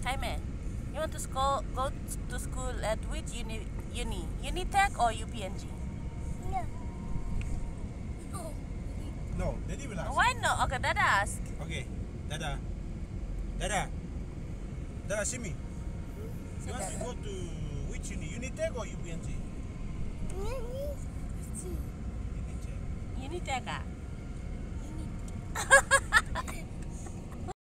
Jaime, you want to go to school at which uni? Unitech or UPNG? No, Daddy will ask. Why not? Okay, Dada ask. Okay, Dada, see me. You want to go to which uni? Unitech or UPNG? Unitech.